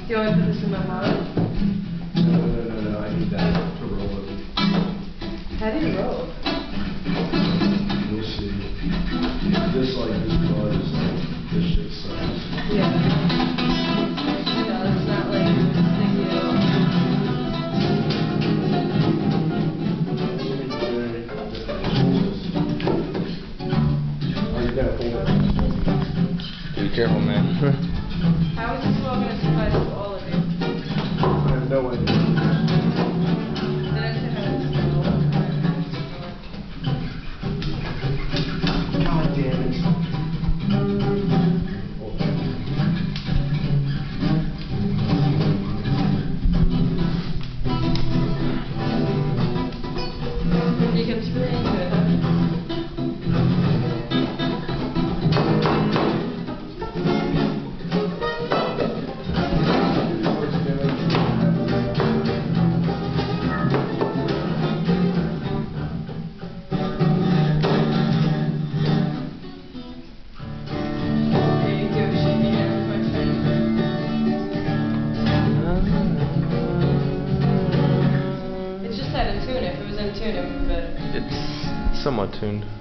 Do you want me to put this in my wallet? No, I need that to roll it. How do you roll? You'll see. This buzz, this shit sucks. Yeah. No, it's not like sticky at all. Oh, you gotta hold it. Be careful, man. How is this all going to survive with all of it? I have no idea. Then I said how it's going God damn it. You can screw into it, huh? It's just out of tune. If it was in tune, it would be better. It's somewhat tuned.